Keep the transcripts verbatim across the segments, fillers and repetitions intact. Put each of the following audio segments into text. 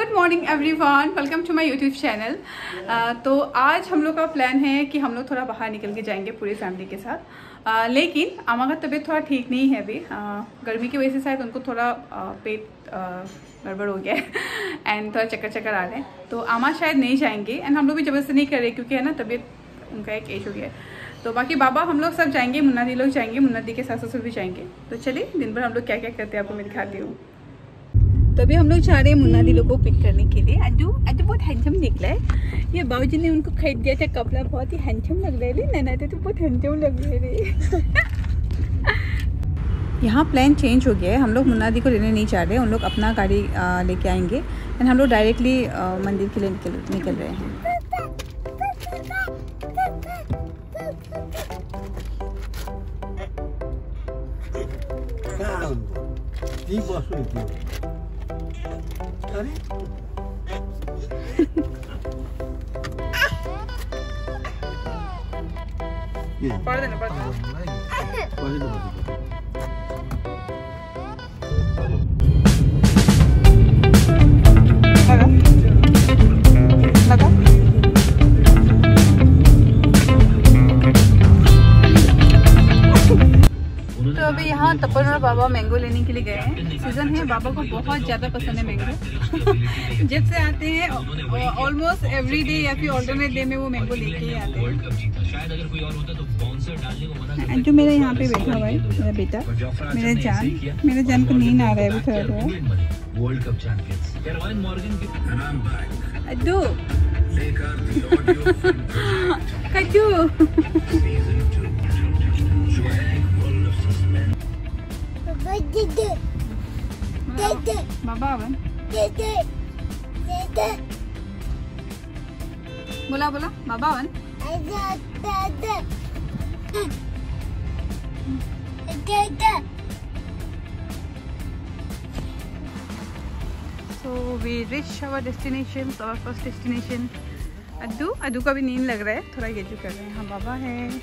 Good morning everyone, welcome to my YouTube channel. तो आज हम लोग का प्लान है कि हम लोग थोड़ा बाहर निकल के जाएंगे पूरी फैमिली के साथ। uh, लेकिन अम्मा का तबीयत थोड़ा ठीक नहीं है अभी, uh, गर्मी की वजह से शायद उनको थोड़ा uh, पेट गड़बड़ uh, हो गया है एंड थोड़ा चक्कर चक्कर आ रहे हैं। तो अम्मा शायद नहीं जाएंगे एंड हम लोग भी जबरदस्ती नहीं कर रहे क्योंकि है ना तबीयत उनका एक एज हो गया है। तो बाकी बाबा हम लोग सब जाएंगे, मुन्ना दी लोग जाएंगे, मुन्ना दी के सास ससुर भी जाएंगे। तो चलिए दिन भर हम लोग क्या क्या करते हैं आपको मैं दिखाती हूँ। तो अभी हम लोग जा रहे हैं मुन्ना दी लोग को पिक करने के लिए। अड्डू अड्डू बहुत हैंडसम निकला है। ये बाबूजी ने उनको खरीद दिया था कपड़ा, बहुत ही हैंडसम लग रहे थे। नैना तो बहुत हैंडसम लग रहे थे। यहाँ प्लान चेंज हो गया है, हम लोग मुन्ना दी को लेने नहीं जा रहे हैं, उन लोग अपना गाड़ी लेके आएंगे एंड हम लोग डायरेक्टली मंदिर के लिए निकल निकल रहे हैं। पढ़ देना पढ़ देना। लगा लगा तो अभी यहाँ तपन और बाबा मैंगो लेने के लिए गए हैं। सीजन है, बाबा को बहुत ज़्यादा पसंद है मैंगो। जब से आते हैं ऑलमोस्ट एवरी डे या फिर ऑल्टरनेट डे में वो मैंगो लेके ही आते हैं। जो मेरा यहाँ पे बैठा हुआ है मेरा बेटा, मेरा जान मेरा जान को नींद आ रहा है अभी थोड़ा थोड़ा। अड्डू बाबा अवन बोला बोला बाबा अवन। So we reach our destination, our first destination। अद्दू अद्दू का भी नींद लग रहा है, थोड़ा गेजू कर रहे हैं। हाँ बाबा है।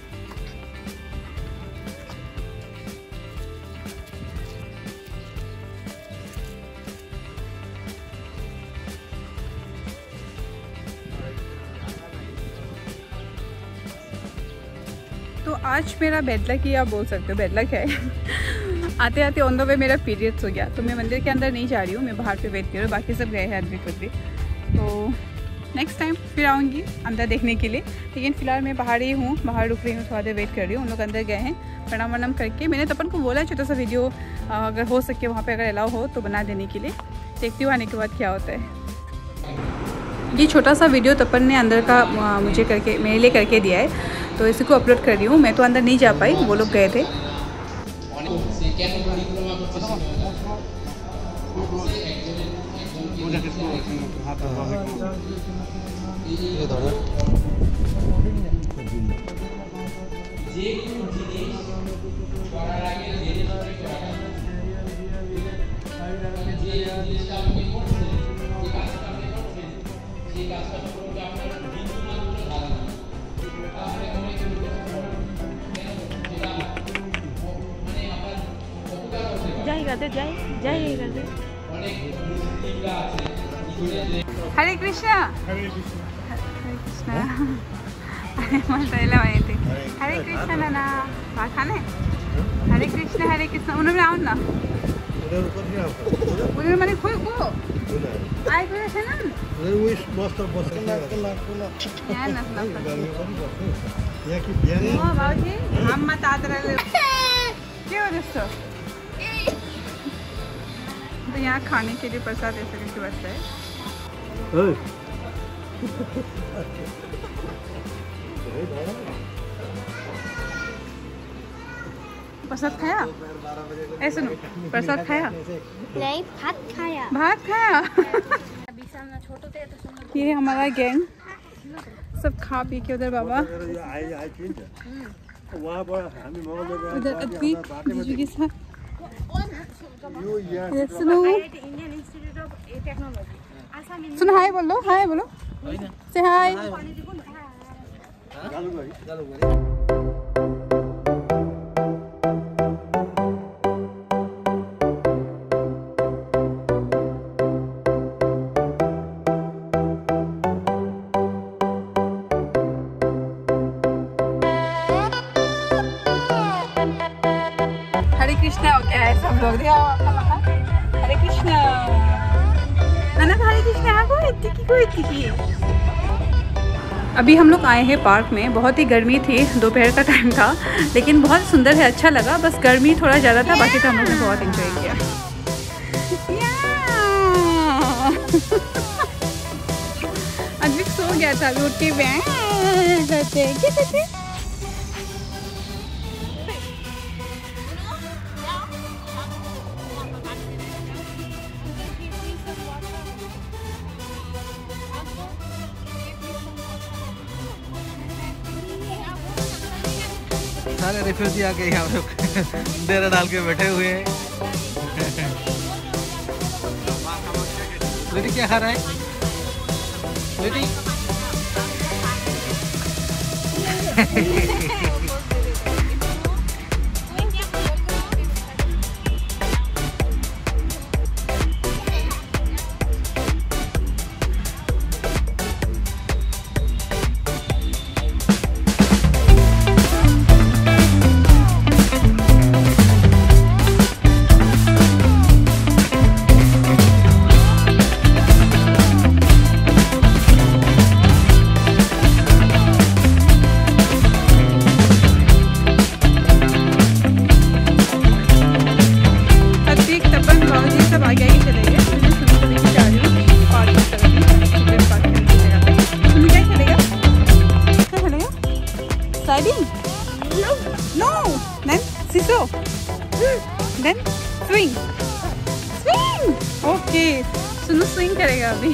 तो आज मेरा बैड लक ही आप बोल सकते हो, बैड लक है। आते आते ऑन द वे मेरा पीरियड्स हो गया, तो मैं मंदिर के अंदर नहीं जा रही हूँ, मैं बाहर पे वेट कर रही हूँ। बाकी सब गए हैं अद्री खुदरी। तो नेक्स्ट टाइम फिर आऊँगी अंदर देखने के लिए, लेकिन फ़िलहाल मैं बाहर ही हूँ, बाहर रुक रही हूँ, थोड़ा देर वेट कर रही हूँ। उन लोग अंदर गए हैं प्रणाम वनाम करके। मैंने तपन को बोला छोटा सा वीडियो अगर हो सके वहाँ पर अगर अलाउ हो तो बना देने के लिए। देखती हूँ आने के बाद क्या होता है। ये छोटा सा वीडियो तपन ने अंदर का मुझे करके मेरे लिए करके दिया है, तो इसी को अपलोड कर रही हूँ। मैं तो अंदर नहीं जा पाई, वो लोग गए थे। हरे कृष्णा हरे कृष्णा। अरे मसाला बने थे। हरे कृष्णा नाना बात खाने। हरे कृष्णा हरे कृष्णा उन्होंने आओ ना उन्होंने मैंने खोई को आए कोई ऐसे ना वो मस्त मस्त यार ना ना या कि बियाने ओ बाबूजी हम मत आते रहे क्यों दोस्तों। तो यहाँ खाने के लिए प्रसाद ऐसे करके बचता है। प्रसाद खाया? ऐसे नो प्रसाद खाया? नहीं भात खाया। भात खाया। ये हमारा गैंग सब खा पी के उधर बाबा उधर अद्वी जीजू के साथ सुनो सुनो हाय बोलो हाय बोलो से हाय। अभी हम लोग आए हैं पार्क में। बहुत ही गर्मी थी, दोपहर का टाइम था, लेकिन बहुत सुंदर है, अच्छा लगा। बस गर्मी थोड़ा ज़्यादा था, बाकी तो हम लोग ने बहुत एंजॉय किया। अद्विक सो गया था, उठ के करते क्या करते। सारे रिफ्यूजी आके यहाँ पे डेरा डाल के बैठे हुए हैं। बेटी क्या खा रहा है बेटी? No, then Siso, then swing, swing. Okay, सुनो swing करेगा अभी।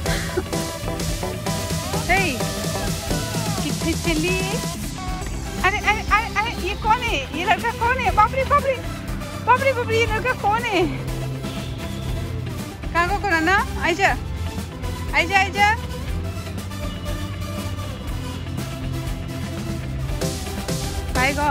Hey, कितने चली? अरे अरे अरे अरे ये कौन है? ये लड़का कौन है? बाप रे बाप रे बाप रे बाप रे, ये लड़का कौन है? कहाँ को करा ना? आइजा आइजा आइजा। आएगा।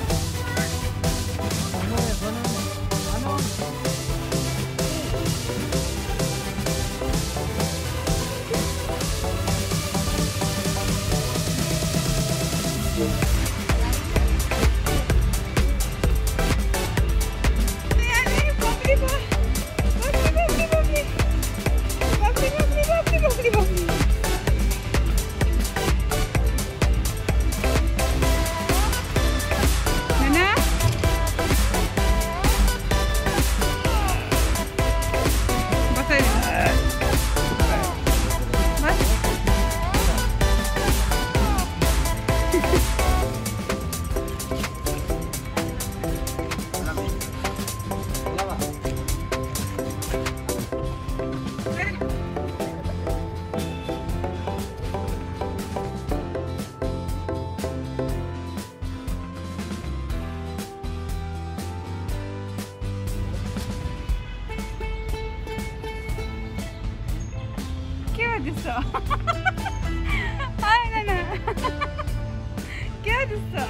दिसो हाय नाना क्या दिसो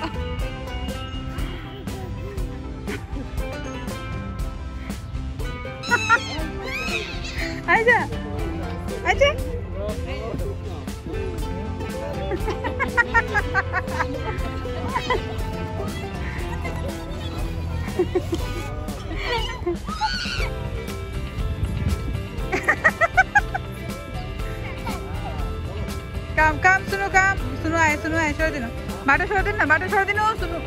आजा आजा काम काम सुनो काम सुनो आए सुनो आए छोड़ देना बाटो छोड़ देना बाटो छोड़ देना सुनो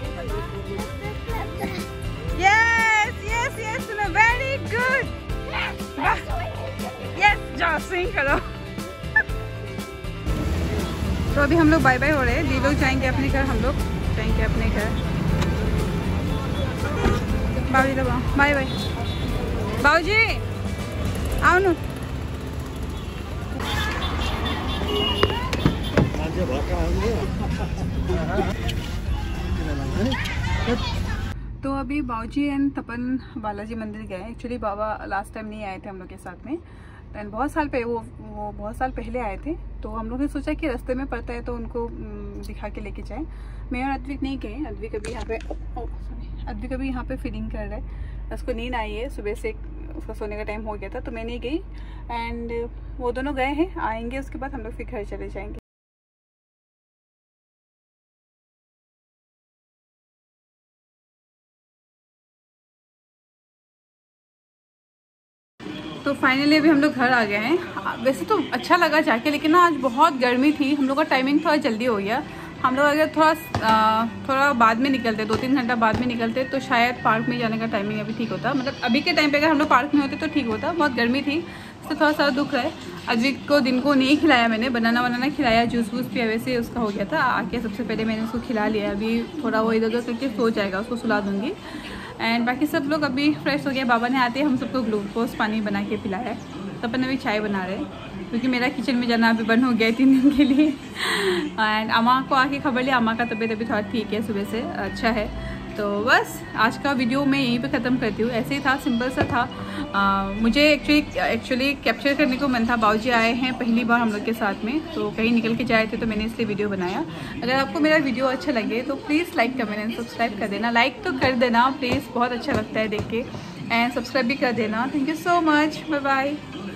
यस यस यस सुनो वेरी गुड यस जाओ स्विंग करो। तो अभी हम लोग बाय बाय हो रहे हैं, दी लोग जाएंगे अपने घर, हम लोग जाएंगे अपने घर। बाबूजी लोग बाय बाय। बाबूजी आओ ना। तो अभी बाऊजी एंड तपन बालाजी मंदिर गए। एक्चुअली बाबा लास्ट टाइम नहीं आए थे हम लोग के साथ में, एंड बहुत साल पहले वो वो बहुत साल पहले आए थे। तो हम लोग ने सोचा कि रास्ते में पड़ता है तो उनको दिखा के लेके जाएं। मैं और अद्विक नहीं गए। अद्विक अभी यहाँ पे सॉरी अद्विक अभी यहाँ पे फीलिंग कर रहा है, उसको नींद आई है, सुबह से उसका सोने का टाइम हो गया था तो मैं नहीं गई। एंड वो दोनों गए हैं, आएंगे उसके बाद हम लोग फिर घर चले जाएंगे। तो फाइनली अभी हम लोग घर आ गए हैं। वैसे तो अच्छा लगा जाके, लेकिन ना आज बहुत गर्मी थी। हम लोग का टाइमिंग थोड़ा जल्दी हो गया। हम लोग अगर थोड़ा थोड़ा बाद में निकलते, दो तीन घंटा बाद में निकलते, तो शायद पार्क में जाने का टाइमिंग अभी ठीक होता। मतलब अभी के टाइम पे अगर हम लोग पार्क में होते तो ठीक होता। बहुत गर्मी थी, तो थोड़ा सा दुख है। अजीत को दिन को नहीं खिलाया मैंने, बनाना बनाना खिलाया, जूस वूस पिया, वैसे उसका हो गया था। आके सबसे पहले मैंने उसको खिला लिया। अभी थोड़ा वो इधर उधर करके सो जाएगा, उसको सुला दूँगी। एंड बाकी सब लोग अभी फ्रेश हो गया। बाबा ने आते हम सबको ग्लूकोज पानी बना के पिलाया है। तो अपन अभी चाय बना रहे हैं, क्योंकि मेरा किचन में जाना अभी बंद हो गया है तीन दिन के लिए। एंड अम्मा को आके खबर लिया, अम्मा का तबीयत अभी थोड़ा ठीक है, सुबह से अच्छा है। तो बस आज का वीडियो मैं यहीं पे ख़त्म करती हूँ। ऐसे ही था, सिंपल सा था। आ, मुझे एक्चुअली एक्चुअली कैप्चर करने को मन था। बाबूजी आए हैं पहली बार हम लोग के साथ में, तो कहीं निकल के जाए थे, तो मैंने इसलिए वीडियो बनाया। अगर आपको मेरा वीडियो अच्छा लगे तो please like comment and subscribe कर देना। लाइक तो कर देना प्लीज़, बहुत अच्छा लगता है देख के। एंड सब्सक्राइब भी कर देना। Thank you so much, bye bye.